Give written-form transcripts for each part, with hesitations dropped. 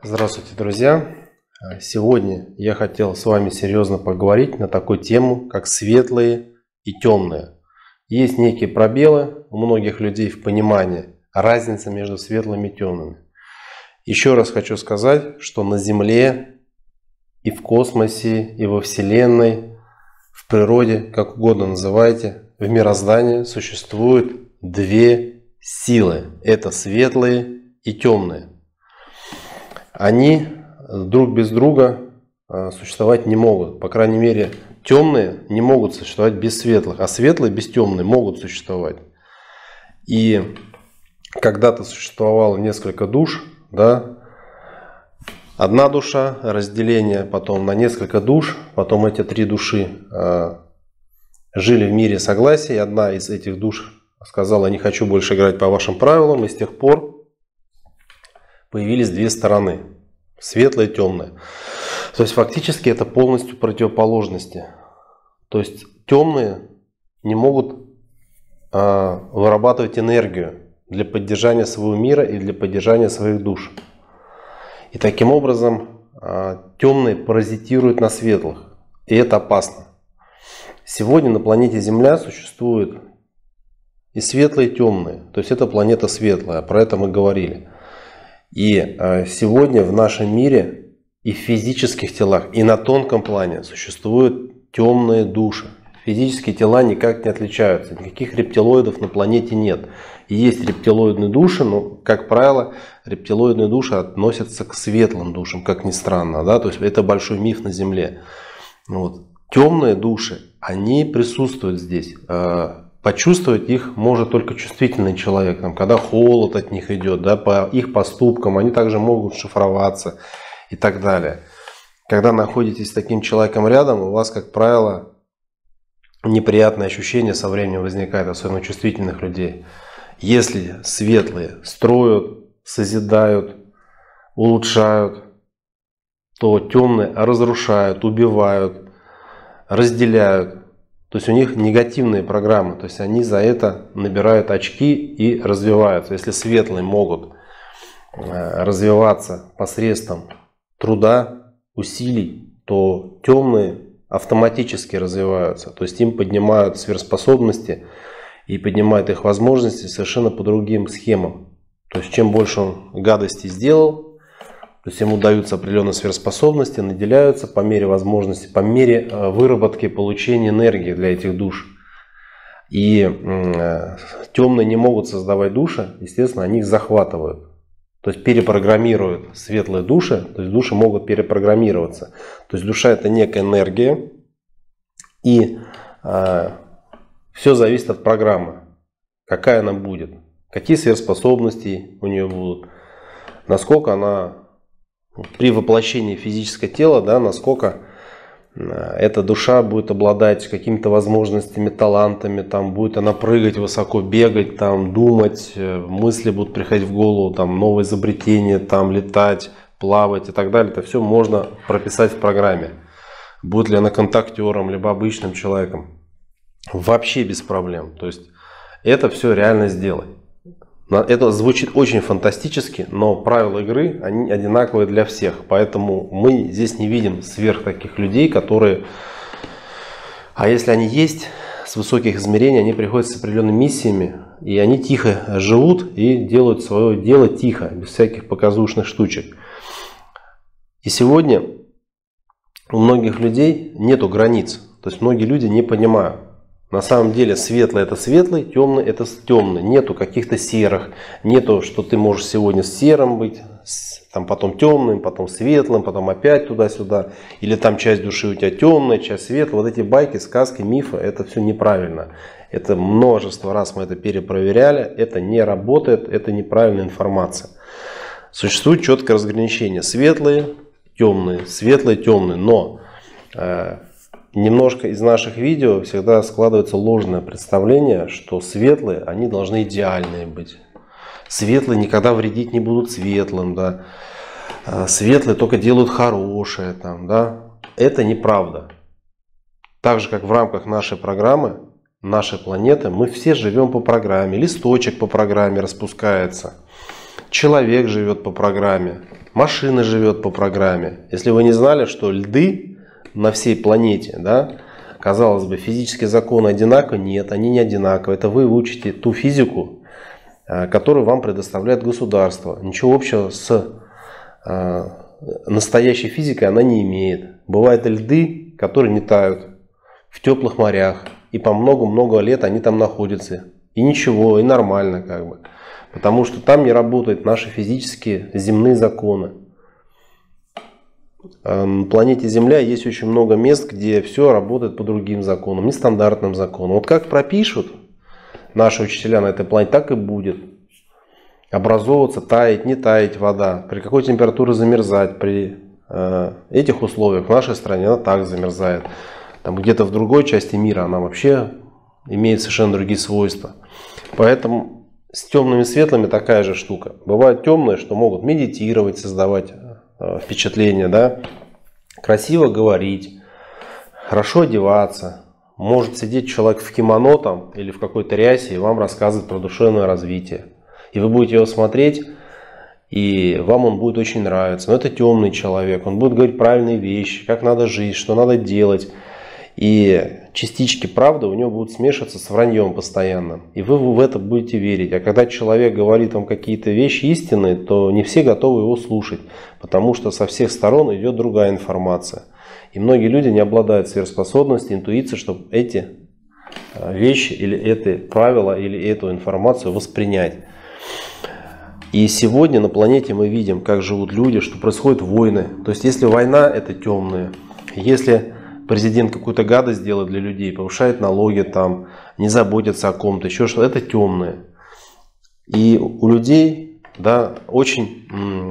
Здравствуйте, друзья! Сегодня я хотел с вами серьезно поговорить на такую тему, как светлые и темные. Есть некие пробелы у многих людей в понимании разницы между светлыми и темными. Еще раз хочу сказать, что на Земле и в космосе, и во Вселенной, в природе, как угодно называйте, в мироздании существует две силы. Это светлые и темные. Они друг без друга существовать не могут. По крайней мере, темные не могут существовать без светлых, а светлые без темных могут существовать. И когда-то существовало несколько душ, да? Одна душа, разделение потом на несколько душ, потом эти три души жили в мире согласия, и одна из этих душ сказала: не хочу больше играть по вашим правилам, и с тех пор появились две стороны, светлые и темные. То есть фактически это полностью противоположности. То есть темные не могут вырабатывать энергию для поддержания своего мира и для поддержания своих душ. И таким образом темные паразитируют на светлых. И это опасно. Сегодня на планете Земля существуют и светлые, и темные. То есть это планета светлая, про это мы говорили. И сегодня в нашем мире и в физических телах, и на тонком плане существуют темные души. Физические тела никак не отличаются. Никаких рептилоидов на планете нет. И есть рептилоидные души, но, как правило, рептилоидные души относятся к светлым душам, как ни странно. Да? То есть это большой миф на Земле. Вот. Темные души, они присутствуют здесь. Почувствовать их может только чувствительный человек, там, когда холод от них идет, да, по их поступкам, они также могут шифроваться и так далее. Когда находитесь с таким человеком рядом, у вас, как правило, неприятное ощущение со временем возникает, особенно у чувствительных людей. Если светлые строят, созидают, улучшают, то темные разрушают, убивают, разделяют. То есть у них негативные программы, то есть они за это набирают очки и развиваются. Если светлые могут развиваться посредством труда, усилий, то темные автоматически развиваются. То есть им поднимают сверхспособности и поднимают их возможности совершенно по другим схемам. То есть чем больше он гадостей сделал, то есть ему даются определенные сверхспособности, наделяются по мере возможности, по мере выработки, получения энергии для этих душ. И темные не могут создавать души, естественно, они их захватывают. То есть перепрограммируют светлые души, то есть души могут перепрограммироваться. То есть душа — это некая энергия, и все зависит от программы, какая она будет, какие сверхспособности у нее будут, насколько она при воплощении физического тела, да, насколько эта душа будет обладать какими-то возможностями, талантами, там, будет она прыгать высоко, бегать, там, думать, мысли будут приходить в голову, там, новые изобретения, там, летать, плавать и так далее. Это все можно прописать в программе. Будет ли она контактером, либо обычным человеком. Вообще без проблем. То есть это все реально сделать. Это звучит очень фантастически, но правила игры, они одинаковые для всех. Поэтому мы здесь не видим сверх таких людей, которые... А если они есть, с высоких измерений, они приходят с определенными миссиями, и они тихо живут и делают свое дело тихо, без всяких показушных штучек. И сегодня у многих людей нету границ. То есть многие люди не понимают. На самом деле светлый — это светлый, темный — это темный. Нету каких-то серых, нету, что ты можешь сегодня с серым быть, там потом темным, потом светлым, потом опять туда-сюда. Или там часть души у тебя темная, часть светлая. Вот эти байки, сказки, мифы — это все неправильно. Это множество раз мы это перепроверяли, это не работает, это неправильная информация. Существует четкое разграничение: светлые, темные, но... Немножко из наших видео всегда складывается ложное представление, что светлые, они должны идеальные быть. Светлые никогда вредить не будут светлым, да. Светлые только делают хорошее, там, да. Это неправда. Так же, как в рамках нашей программы, нашей планеты, мы все живем по программе. Листочек по программе распускается. человек живет по программе, машина живет по программе. Если вы не знали, что льды на всей планете, да, казалось бы, физические законы одинаковы, нет, они не одинаковы. Это вы учите ту физику, которую вам предоставляет государство. Ничего общего с настоящей физикой она не имеет. Бывают льды, которые не тают в теплых морях, и по много-много лет они там находятся. И ничего, и нормально как бы. Потому что там не работают наши физические земные законы. На планете Земля есть очень много мест, где все работает по другим законам, нестандартным законам. Вот как пропишут наши учителя на этой планете, так и будет. Образовываться, таять, не таять вода, при какой температуре замерзать. При этих условиях в нашей стране она так замерзает. Там где-то в другой части мира она вообще имеет совершенно другие свойства. Поэтому с темными и светлыми такая же штука. Бывают темные, что могут медитировать, создавать впечатление, да? Красиво говорить, хорошо одеваться. Может сидеть человек в кимоно там, или в какой-то рясе и вам рассказывать про душевное развитие. И вы будете его смотреть, и вам он будет очень нравиться. Но это темный человек, он будет говорить правильные вещи, как надо жить, что надо делать. И частички правды у него будут смешиваться с враньем постоянно. И вы в это будете верить. А когда человек говорит вам какие-то вещи истинные, то не все готовы его слушать. Потому что со всех сторон идет другая информация. И многие люди не обладают сверхспособностью, интуицией, чтобы эти вещи, или это правила, или эту информацию воспринять. И сегодня на планете мы видим, как живут люди, что происходят войны. То есть, если война, это темные. Если президент какую-то гадость делает для людей, повышает налоги, там, не заботится о ком-то, еще что-то, это темные. И у людей, да, очень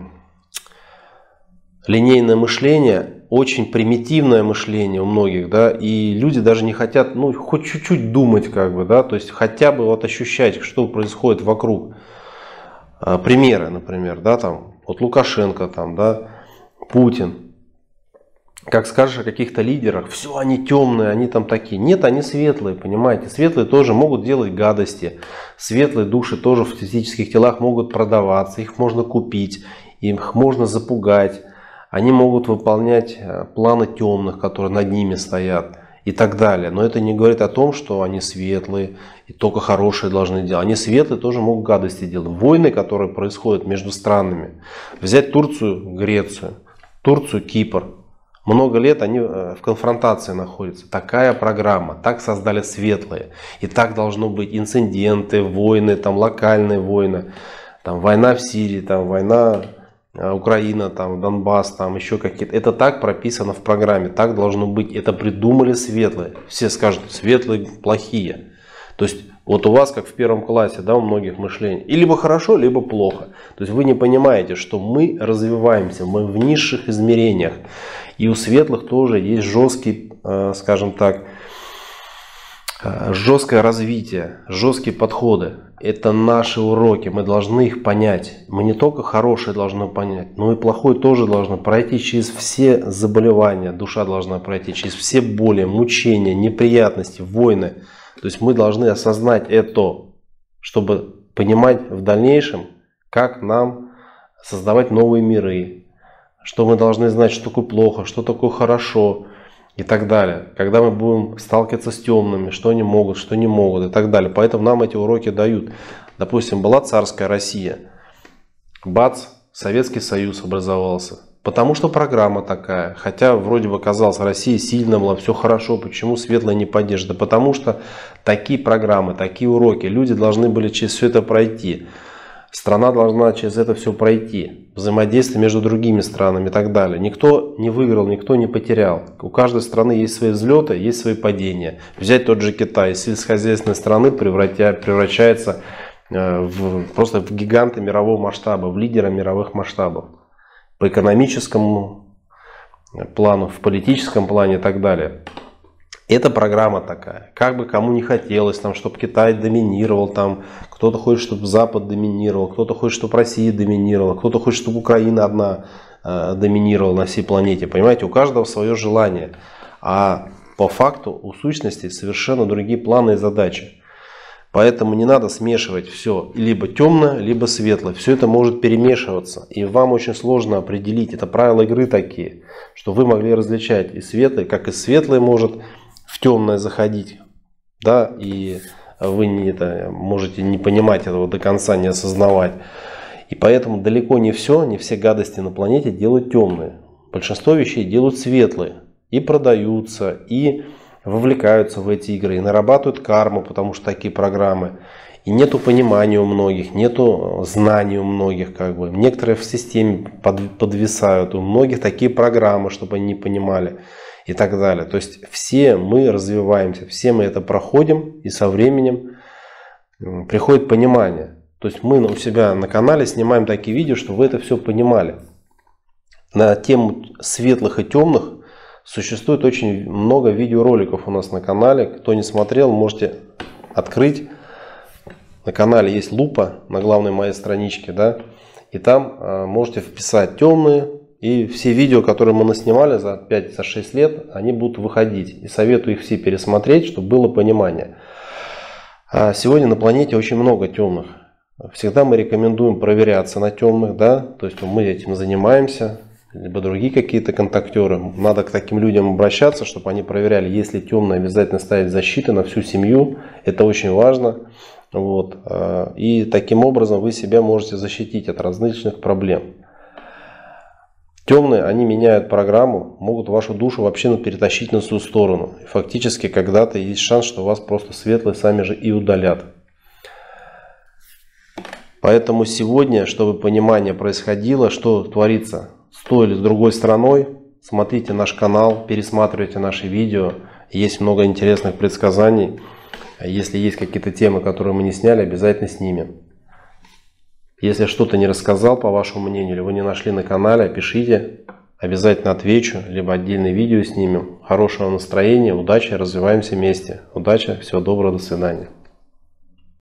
линейное мышление, очень примитивное мышление у многих, да, и люди даже не хотят, ну, хоть чуть-чуть думать, как бы, да, то есть хотя бы вот ощущать, что происходит вокруг. Примеры, например, да, там, вот Лукашенко, там, да, Путин. Как скажешь о каких-то лидерах, все, они темные, они там такие. Нет, они светлые, понимаете. Светлые тоже могут делать гадости. Светлые души тоже в физических телах могут продаваться. Их можно купить, их можно запугать. Они могут выполнять планы темных, которые над ними стоят. И так далее. Но это не говорит о том, что они светлые и только хорошие должны делать. Они светлые тоже могут гадости делать. Войны, которые происходят между странами. Взять Турцию, Грецию, Турцию, Кипр. Много лет они в конфронтации находятся. Такая программа, так создали светлые. И так должно быть инциденты, войны, там локальные войны. Там война в Сирии, там война Украина, там Донбасс, там еще какие-то. Это так прописано в программе, так должно быть. Это придумали светлые. Все скажут, светлые плохие. То есть вот у вас, как в первом классе, да, у многих мышление. И либо хорошо, либо плохо. То есть вы не понимаете, что мы развиваемся, мы в низших измерениях. И у светлых тоже есть жесткий, скажем так, жесткое развитие, жесткие подходы. Это наши уроки, мы должны их понять. Мы не только хорошее должны понять, но и плохое тоже должны пройти через все заболевания. Душа должна пройти через все боли, мучения, неприятности, войны. То есть мы должны осознать это, чтобы понимать в дальнейшем, как нам создавать новые миры. Что мы должны знать, что такое плохо, что такое хорошо. И так далее. Когда мы будем сталкиваться с темными, что они могут, что не могут и так далее. Поэтому нам эти уроки дают. Допустим, была царская Россия. Бац, Советский Союз образовался. Потому что программа такая. Хотя вроде бы казалось, Россия сильно была, все хорошо. Почему светлая не поддержит? Да потому что такие программы, такие уроки. Люди должны были через все это пройти. Страна должна через это все пройти. Взаимодействие между другими странами и так далее. Никто не выиграл, никто не потерял. У каждой страны есть свои взлеты, есть свои падения. Взять тот же Китай. Из сельскохозяйственной страны превращается просто в гиганта мирового масштаба, в лидера мировых масштабов. По экономическому плану, в политическом плане и так далее. Это программа такая. Как бы кому не хотелось, там, чтобы Китай доминировал, там, кто-то хочет, чтобы Запад доминировал, кто-то хочет, чтобы Россия доминировала, кто-то хочет, чтобы Украина одна доминировала на всей планете. Понимаете, у каждого свое желание. А по факту у сущности совершенно другие планы и задачи. Поэтому не надо смешивать все, либо темное, либо светлое. Все это может перемешиваться. И вам очень сложно определить. Это правила игры такие, что вы могли различать и светлое, как и светлое может в темное заходить. Да, и вы можете не понимать этого до конца, не осознавать. И поэтому далеко не все гадости на планете делают темные. Большинство вещей делают светлые. И продаются, и вовлекаются в эти игры, и нарабатывают карму, потому что такие программы. И нету понимания у многих, нету знаний у многих. Некоторые в системе подвисают, у многих такие программы, чтобы они не понимали. И так далее. То есть все мы развиваемся, все мы это проходим, и со временем приходит понимание. То есть мы у себя на канале снимаем такие видео, чтобы вы это все понимали. На тему светлых и темных существует очень много видеороликов у нас на канале. Кто не смотрел, можете открыть. На канале есть лупа на главной моей страничке, да, и там можете вписать темные. И все видео, которые мы наснимали за 5-6 лет, они будут выходить. И советую их все пересмотреть, чтобы было понимание. А сегодня на планете очень много темных. Всегда мы рекомендуем проверяться на темных, да, то есть мы этим занимаемся, либо другие какие-то контактеры. Надо к таким людям обращаться, чтобы они проверяли. Если темные, обязательно ставить защиты на всю семью. Это очень важно. Вот. И таким образом вы себя можете защитить от различных проблем. Темные, они меняют программу, могут вашу душу вообще перетащить на свою сторону. И фактически когда-то есть шанс, что вас просто светлые сами же и удалят. Поэтому сегодня, чтобы понимание происходило, что творится с той или с другой стороной, смотрите наш канал, пересматривайте наши видео. Есть много интересных предсказаний. Если есть какие-то темы, которые мы не сняли, обязательно снимем. Если что-то не рассказал, по вашему мнению, или вы не нашли на канале, пишите, обязательно отвечу, либо отдельное видео снимем. Хорошего настроения, удачи, развиваемся вместе. Удачи, всего доброго, до свидания.